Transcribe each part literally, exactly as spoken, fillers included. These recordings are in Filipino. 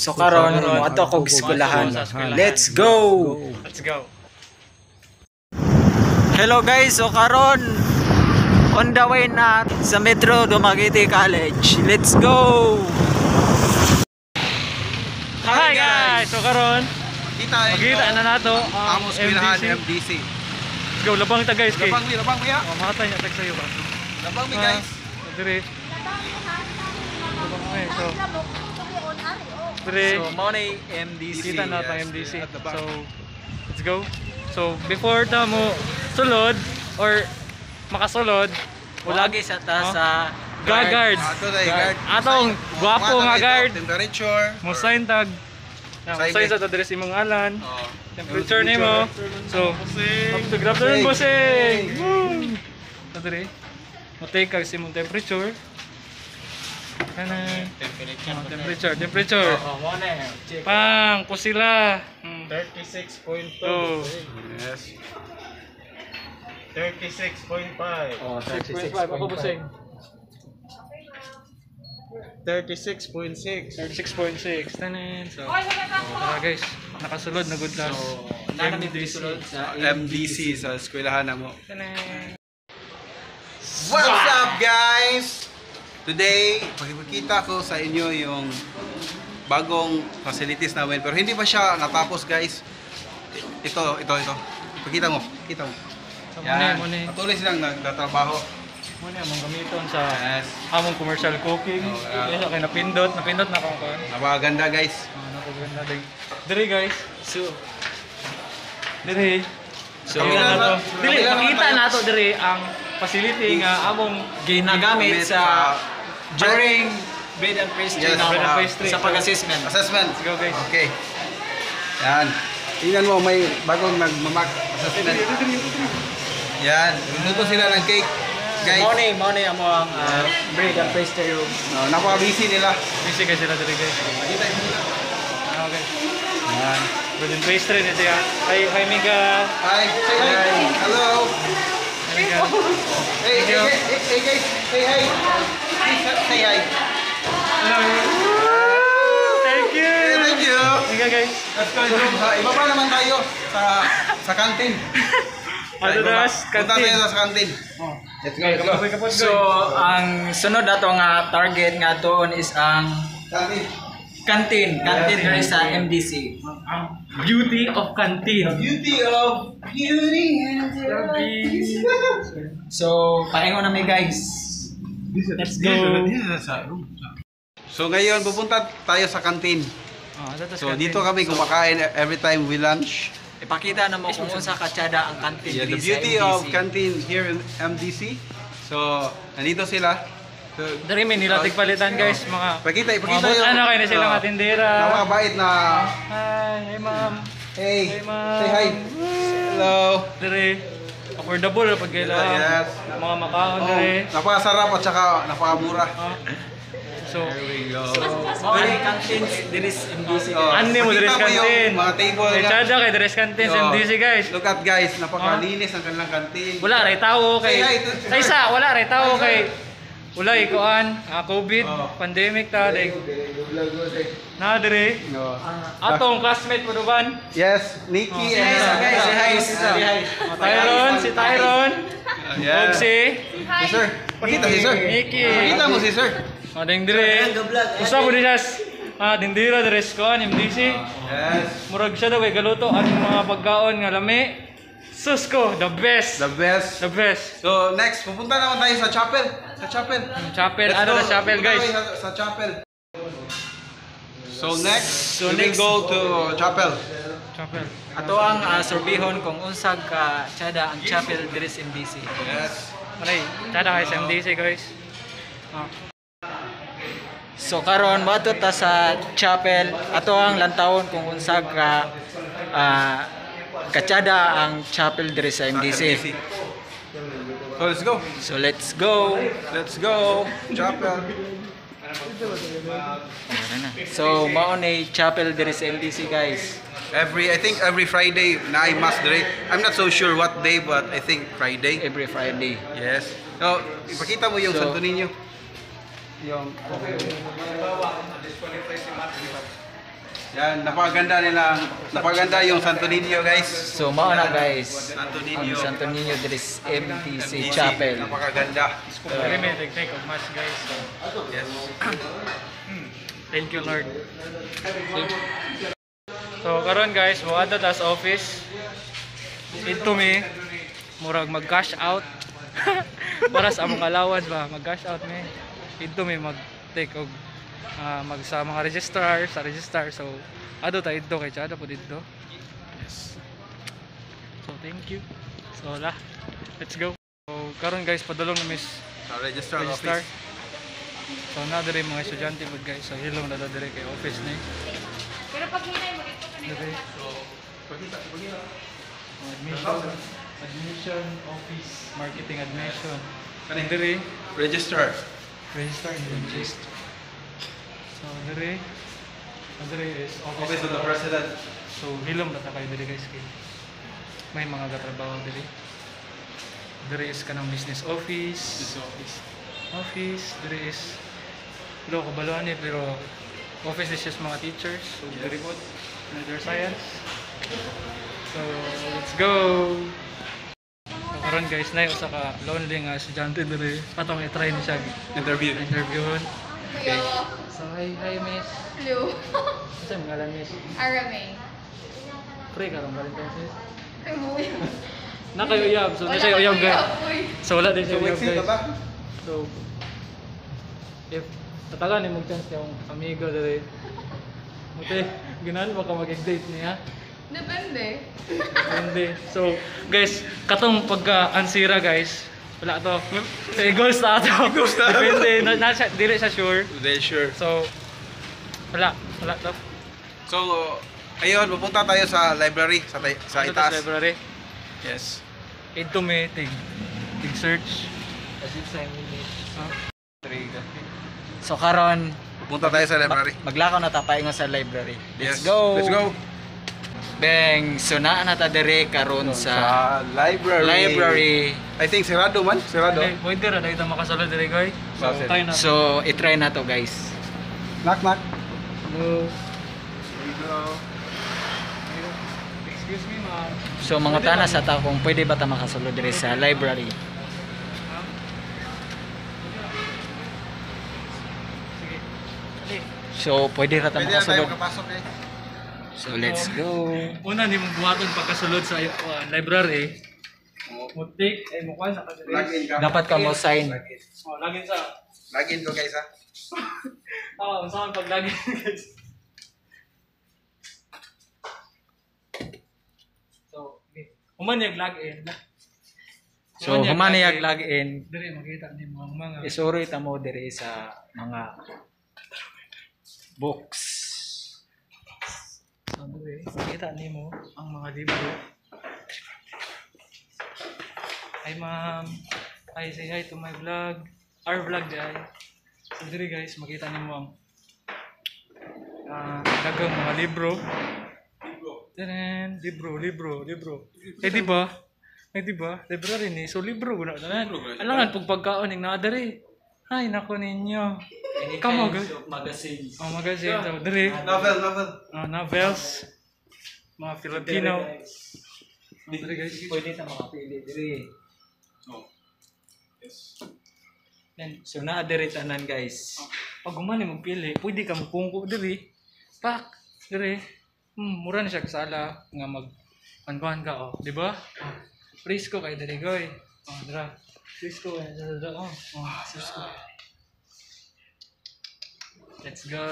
So karon mo ato kog eskwelahan. Let's go. Let's go. Hello guys, so karon on the way na sa Metro Dumaguete College. Let's go. Hi guys, so karon Kita magkita na nato ang Amos Eskwelahan M D C. M D C. Let's go, labang ta guys kay. Labang mi, labang mi ya. Oh, makatay niya tag sayo ba. Labang mi guys. Dire. Labang mi. So dire. So mo na M D C. Kita na ta yes, M D C. at the back. So let's go. So before ta mo sulod or makasulod, Ulagi sa ta Oh. sa gagard. Ato dai guard. Atong gwapo nga guard. Temperature. Mo sign tag. Na Sign sign eh. sa ta dire si mong alan. Oh. Temperature nimo. So, up to grab na bossing. Woo! Tadre. Mo take kag si mong temperature. Kana temperature. oh, temperature, temperature. Oh, mo na. Check. Pang kusila. Hmm. thirty-six point Oh. two, Yes. thirty-six point five, Oh, thirty-six Ako point bossing. five. thirty-six point six. thirty-six point six. Tanan. So, oh, tara guys. Nakasulod na good class. So, na namin bisulod sa M D C sa eskwelahan na mo. Tanan. What's up guys? Today, pakikita ko sa inyo yung bagong facilities namin pero hindi pa siya natapos guys. Ito, ito, ito. Pakita mo, kita mo. So, muna, muna. Patuloy silang nagtatrabaho. Muna among gamiton sa Yes. among commercial cooking. Oh, yeah. Yes, okay, napindot, napindot na akong kon. Napakaganda guys. Ah, napaganda din. Dire guys. So, Dire. so Kabila Makita na- nato. Dili, kabila naman makita tayo. nato dire ang facility nga among ginagamit sa during bread and pastry Yes, na bread and mga- pastry. sa pag-assessment. Assessment. Let's go guys. Okay. Yan. Tingnan mo, may bagong nagmamak assessment. Yan. Luto sila ng cake. Guys, Mo na mo na amo ang ah, bread and pastry room. no, napaka-busy nila. Busy guys sila dire guys. Makita mo sila. Ah, okay. Yan. Bread and pastry ni siya. Hi, hi Mika. Hi. Say hi. Hi. Hello. Mika. Hey, Thank hey, you. hey, hey, hey, guys. Say hi. Please say hi. Hello. Thank you. Hey, thank you. Mika guys. Let's go. Sa ibaba naman tayo sa sa kantin. Madalas Punta tayo kantin. sa kantin. Oh. Let's go. Let's go. Kapag kapag So, ang sunod ato nga target nga doon is ang Kantin. canteen, canteen diri sa M D C. ang beauty of canteen. Beauty of beauty and the beast. So, paingon na mi guys. Let's go. So ngayon pupunta tayo sa kantin. Oh, that's So dito kami kumakain every time we lunch. Ipakita na mo kung unsa katsada ang canteen Yeah, diri the sa beauty M D C. of canteen here in M D C. So nandito sila. So, Dari may nilatig palitan guys, mga pakita, ipakita mga yung ano kayo na sila uh, mga tindera. na mga bait na Hi, hi ma'am. hey, Hey ma'am. say hi. Hello. Dire affordable pag kaila. Yes. Mga makaon Oh, dire. napakasarap at saka napakamura. Ah. So, There we go. Mo na canteen diri sa M D C. Oh, Ani mo pakita dress mo yung canteen. mga table May nga. charge kay dress canteen sa M D C guys. Look at guys, napakalinis ang kanilang kantin. Wala ray tao kay Say hi to- sa isa wala ray tao Hi, sir. kay wala ikuan, ah, COVID, Oh. pandemic ta day. Na dire. No. Atong classmate po duban. Yes, Nikki Oh, and Guys, guys, say hi. Say hi. Oh, Tyron, si Tyron. Yeah. Og si Si sir. Pakita si sir. Nikki. Pakita mo si sir. Oh, ding dire. Usa mo diha. Ah, dindira dire ko M D C. Yes. Murag siya daw kay galuto ang mga pagkaon nga lami. Sus ko, the best. The best. The best. So next, pupunta naman tayo sa chapel. Sa chapel. Chapel, Let's ano go. na chapel Pupunta guys? tayo Sa, sa chapel. So next, So we next- will go to chapel. Chapel. Ato ang uh, sorbihon kung unsag ka tsada ang chapel diri sa M D C. Yes. Aray, tada kay sa M D C guys. Ah. So karon moadto ta sa chapel ato ang lantawon kung unsag ka ah, katsada ang chapel diri sa M D C. So let's go. So let's go. Let's go. Chapel. So mao ni chapel diri sa M D C guys. Every, I think every Friday na I mass dire. I'm not so sure what day, but I think Friday. Every Friday. Yes. So, ipakita mo yung So, Santo Niño. Yung Yan, napakaganda nila. Napakaganda yung Santo Niño, guys. So mao na guys. Santo Ang Niño. Santo Niño diri sa M D C Chapel. Napakaganda. Very may take of much guys. So, Yes. thank you Lord. So karon guys, moadto ta sa office. Ito mi murag mag-cash out. Para sa among allowance ba, mag-cash out mi. Ito mi mag-take og ah, mag sa mga registrar, sa registrar. So ado ta ito kay Chada po dito. Yes. So thank you. So la, let's go. So karon guys, padulong na miss Sa registrar register. office. So na dire mga estudyante pod guys. So hilong na dire kay office ni. Pero pag hinay mo dito ka na. Dire. Admission, admission office, marketing admission. Kaning dire Register. register and register. So dire dire is office, Office of the President. So hilom na ta kayo dire guys kay may mga gatrabaho dire. Dire is kanang business office. office. Office, dire is lo ko baluan ni pero office is just mga teachers. So dire po another science. So let's go. So karon guys na usa ka lonely nga estudyante dire. Patong i-try ni siya Interview. interviewon. Okay. So hi hi miss. Hello. Sa ngalan miss. Arame. Pre karong Valentine's Day. Ay, buhay. Na kayo uyab. So na siya uyab guys. So wala din siya uyab guys. So if tatagan ni mong chance yung amigo dire. Muti, ganahan ba ka mag-date niya? Depende. Hindi. So, guys, katong pagka-ansira, guys, wala to. Eh, goals na to. Goals na. Depende. Na, na, siya- dili siya sure. They sure. So, wala. Wala to. So, ayun, pupunta tayo sa library, sa, tay- sa Ito sa itaas. library. Yes. Ito may tig. Tig search. Huh? So karon Pupunta tayo sa library. maglakaw na ta paingon sa library. Let's Yes. go. Let's go. Beng, so naa na ta dire karon sa Sa library. library. I think sirado man, sirado. Okay, pwede ra dahil makasulod dire, guys. So, Bakit? tayo na. So i-try na to guys. Knock knock. Hello. Excuse me, ma'am. So mga tana sa ta kung pwede ba ta makasulod dire sa library. Sige. Ali. So pwede ra ta Pwede na tayo makasulod. makapasok eh. So let's go. Una ni mong buhaton pagkasulod sa uh, library. Mo take ay mo kwan sa Login ka. Dapat ka mo sign. Oh, lagin sa. Login ko guys ha. Ah, saan pag lagin guys. So, okay. Umanyag login. So humaniyag login. Dire makita ni mga mga Isuri ta mo dire sa mga books. So, dire makita nimo ang mga libro. Hi ma'am. Hi, say hi to my vlog. Our vlog di ay. So dire guys, makita nimo ang ah dagang mga libro. Tanan, libro, libro, libro. Eh di ba? Eh di ba? Library ni. So libro guna tanan. Alangan pag pagkaon ning naa diri. Ay nako ninyo. Kamo guys. Magazines. Oh, magazine so dire. Novel, novel. Ah, novels. Mga Filipino. Dire guys. Pwede ta makapili dire. Oh. Yes. Then So naa dire tanan guys. pag umani magpili, pwede ka magpungko diri. Pak, diri. Hmm, mura na siya kasala nga mag pankuhan ka oh, di ba? Oh, Frisco kay diri goy. Oh, dira. Frisco kay dira. Oh, oh, Frisco. Let's go.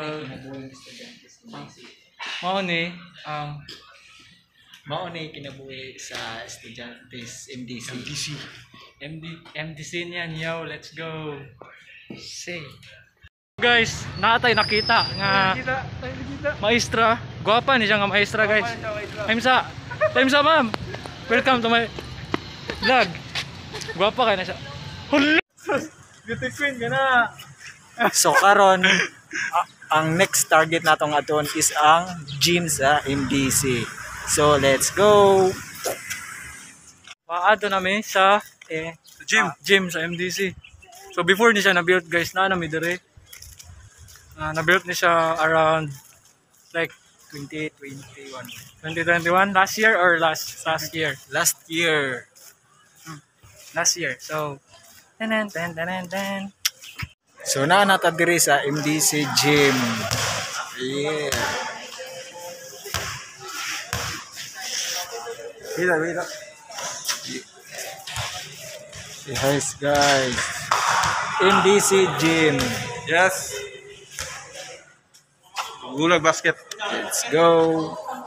Mao ni ang Mao ni kinabuhi sa estudyantes M D C. M D C. M D M D C niyan, yo, let's go. Say. Guys, natay nakita nga maestra. Gwapa ni siya nga maestra, guys. Time sa. Time sa, ma'am. Welcome to my vlog. Gwapa kay na siya. Hala! Beauty queen ka na. So karon a- ang next target natong aton is ang gym sa M D C. So let's go. Maado namin sa eh, gym, gym sa M D C. So before ni siya na-build, guys, na namin dire. Uh, na-build ni siya around Like twenty twenty-one. twenty twenty-one, last year or last last year? Last year. Last year. So, ten ten ten ten ten. So na nata diri sa M D C Gym. Yeah. Wait, wait. Yes guys. M D C Gym. Yes. Gulag basket. Let's go.